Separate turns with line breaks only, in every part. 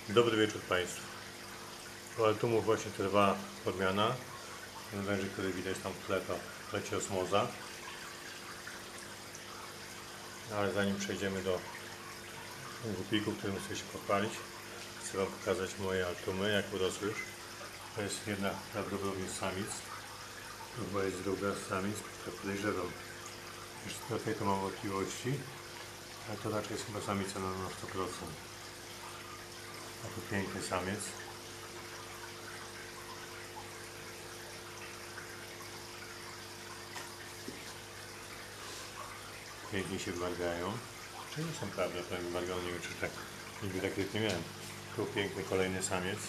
Dobry wieczór Państwu. U Altumów właśnie trwa podmiana. Ten wężyk, który widać tam w tle, to leci osmoza. Ale zanim przejdziemy do głupiku, którym chcę się pochwalić, chcę Wam pokazać moje altumy, jak urosły już. To jest jedna prawdopodobnie samic, bo jest druga samic, tak podejrzewam. Jeszcze tutaj to mam wątpliwości, ale to raczej jest chyba samica na 100%. A tu piękny samiec. Pięknie się wymargają. Czy nie są prawda, to wymargają, nie wiem, czy tak nigdy tak nie miałem. Tu piękny kolejny samiec.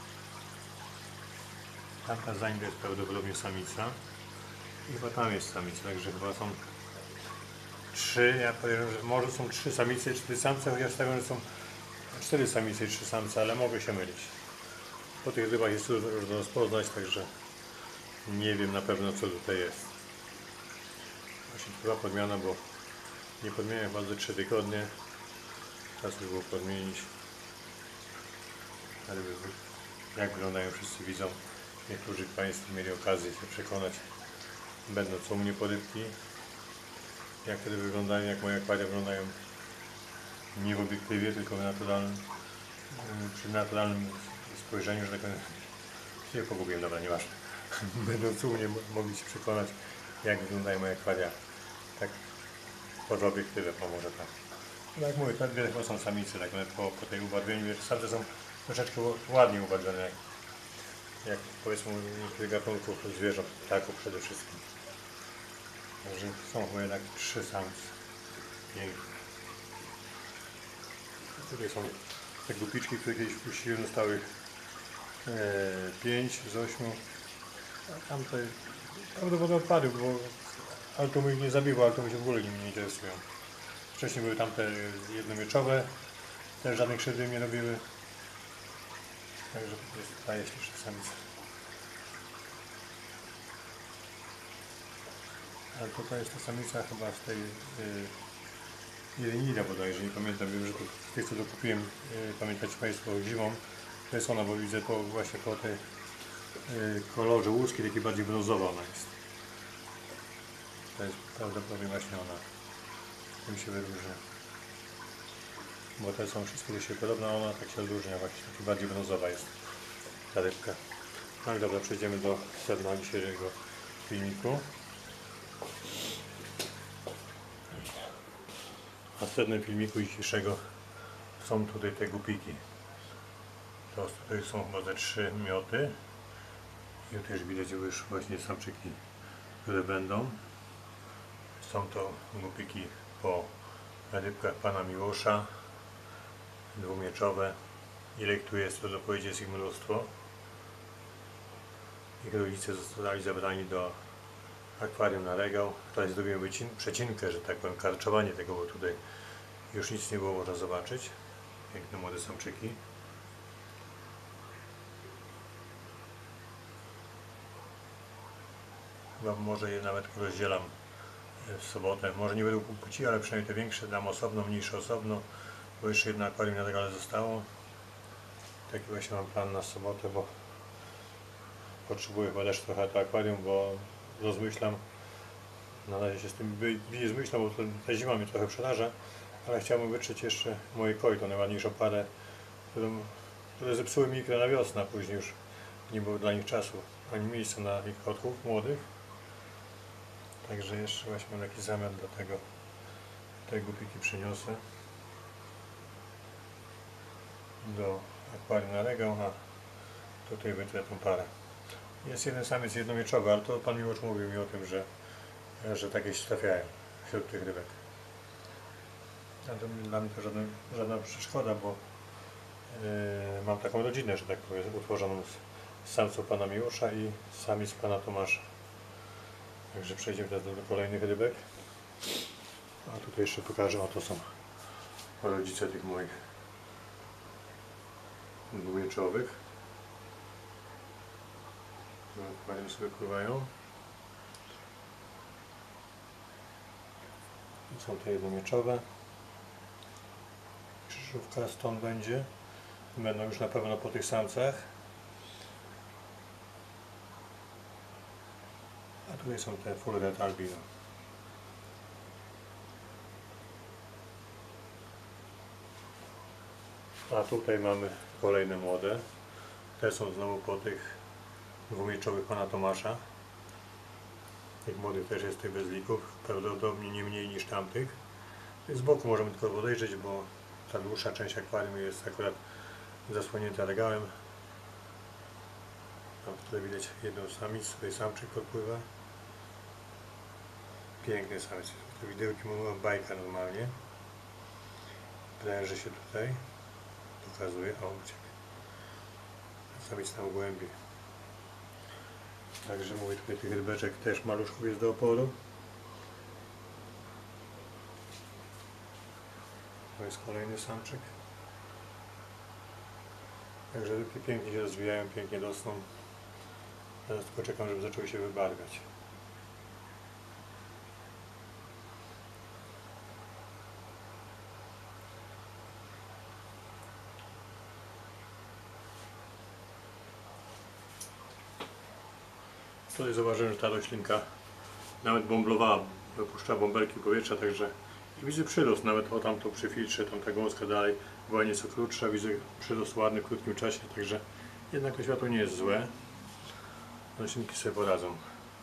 Tamta za nim to jest prawdopodobnie samica. I chyba tam jest samica, także chyba są trzy, ja powiem, że może są trzy samice i cztery samce, chociaż stawiam, że są cztery samice i trzy samce, ale mogę się mylić. Po tych rybach jest trudno rozpoznać, także nie wiem na pewno, co tutaj jest. Właśnie trwa podmiana, bo nie podmieniałem chyba 3 tygodnie. Czas by było podmienić. Ale jak wyglądają, wszyscy widzą. Niektórzy Państwo mieli okazję się przekonać, będąc u mnie po rybki, jak wtedy wyglądają, jak moje akwaria wyglądają nie w obiektywie, tylko w naturalnym, przy naturalnym spojrzeniu, że tak powiem, się pogubiłem, dobra, nieważne. Będąc u mnie mogli się przekonać, jak wyglądają moje akwaria, tak poza obiektywem, może tak. No jak mówię, te dwie chyba są samice, tak one po tej ubarwieniu, samce są troszeczkę ładnie ubarwione, jak powiedzmy niektórych gatunków zwierząt, ptaków przede wszystkim. Także są chyba jednak 3 samce. Piękne. Tutaj są te gupiczki, które kiedyś puściłem, zostały 5 z 8. A tamte prawdopodobnie odpadły, bo altumy ich nie zabiło, altumy się w ogóle nimi nie interesują. Wcześniej były tamte jednomieczowe, też żadnych krzywdy nie robiły. Także jest tutaj jeszcze 3 samice. Ale tutaj jest ta samica chyba z tej Jelenira bodajże, nie pamiętam, wiem, że to z tych, co to kupiłem, pamiętacie Państwo, zimą, to jest ona, bo widzę to właśnie po tej kolorze łuski, taki bardziej brązowa ona jest. To jest prawdopodobnie właśnie ona. Tym się wyróżnia. Bo te są wszystkie do siebie podobne, a ona tak się odróżnia, właśnie taki bardziej brązowa jest ta rybka. No i dobra, przejdziemy do sedna dzisiejszego filmiku. A w sednem filmiku dzisiejszego są tutaj te gupiki. To tutaj są chyba ze 3 mioty. I też widać już właśnie samczyki, które będą. Są to gupiki po rybkach pana Miłosza, dwumieczowe. Ile tu jest, to powiedzieć, jest ich mnóstwo. Ich rodzice zostali zabrani do akwarium na regał. Tutaj zrobiłem przecinkę, że tak powiem, karczowanie tego, bo tutaj już nic nie było można zobaczyć. Piękne młode samczyki. Chyba może je nawet rozdzielam w sobotę. Może nie będą płci, ale przynajmniej te większe dam osobno, mniejsze osobno, bo jeszcze jedno akwarium na regale zostało. Taki właśnie mam plan na sobotę, bo potrzebuję chyba też trochę to akwarium, bo rozmyślam. Na razie się z tym biję z myślą, bo ta zima mnie trochę przeraża, ale chciałbym wytrzeć jeszcze moje koi, tą najładniejszą parę, które zepsuły mi ikry na wiosnę, a później już nie było dla nich czasu ani miejsca na ich kotków młodych. Także jeszcze właśnie mam taki zamiar do tego, te gupiki przyniosę do akwarium na regał, a tutaj wytrę tą parę. Jest jeden samiec jednomieczowy, ale to pan Miłosz mówił mi o tym, że takie się trafiają wśród tych rybek. A to dla mnie to żadna przeszkoda, bo mam taką rodzinę, że tak powiem, utworzoną z samców pana Miłosza i samic pana Tomasza. Także przejdziemy teraz do kolejnych rybek. A tutaj jeszcze pokażę, oto są rodzice tych moich dwumieczowych. Akwarium sobie pływają. Są te jednomieczowe. Krzyżówka stąd będzie. Będą już na pewno po tych samcach. A tutaj są te full red albino. A tutaj mamy kolejne młode. Te są znowu po tych dwumieczowych pana Tomasza. Tych młodych też jest tych bezlików, prawdopodobnie nie mniej niż tamtych. Z boku możemy tylko podejrzeć, bo ta dłuższa część akwarium jest akurat zasłonięta regałem. Tutaj widać jedną samic, tutaj samczyk podpływa. Piękny samiec. Te widełki mówią bajka normalnie. Pręży się tutaj. Pokazuje, o uciekł. Samiec tam głębiej. Także mówię, tutaj tych rybeczek też maluszków jest do oporu. To jest kolejny samczyk. Także rybki pięknie się rozwijają, pięknie rosną. Teraz tylko czekam, żeby zaczęły się wybarwiać. Tutaj zauważyłem, że ta roślinka nawet bąblowała, wypuszcza bąbelki powietrza, także widzę przyrost, nawet o tamto przy filtrze, tam ta gąska dalej była nieco krótsza, widzę przyrost ładny w krótkim czasie, także jednak to światło nie jest złe. Roślinki sobie poradzą.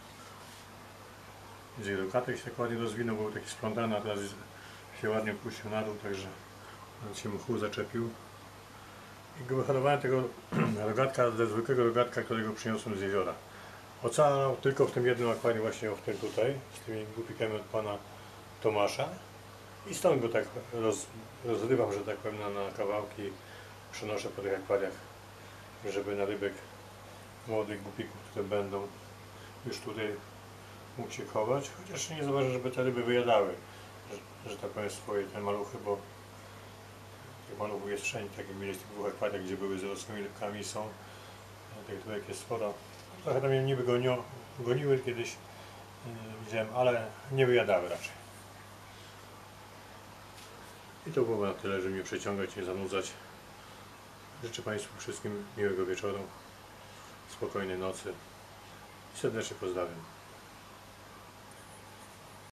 Widzę, rogatek się tak ładnie rozwinął, był taki splątany, a teraz się ładnie puścił na dół, także się mchu zaczepił. I go wyhodowałem tego rogatka ze zwykłego rogatka, którego przyniosłem z jeziora. Ocalał tylko w tym jednym akwarium, właśnie w tym tutaj, z tymi gupikami od pana Tomasza. I stąd go tak rozrywam, że tak powiem, na kawałki, przenoszę po tych akwariach, żeby na rybek młodych gupików, które będą już tutaj mógł się chować. Chociaż nie zauważę, żeby te ryby wyjadały, że tak powiem, swoje te maluchy, bo tych maluchów jest wszędzie, tak jak widać w tych dwóch akwariach, gdzie były z rosłymi rybkami, są. Tych rybek jest sporo. Trochę tam je niby goniły kiedyś, widziałem, ale nie wyjadały raczej. I to było na tyle, żeby mnie przeciągać, nie zanudzać. Życzę Państwu wszystkim miłego wieczoru, spokojnej nocy i serdecznie pozdrawiam.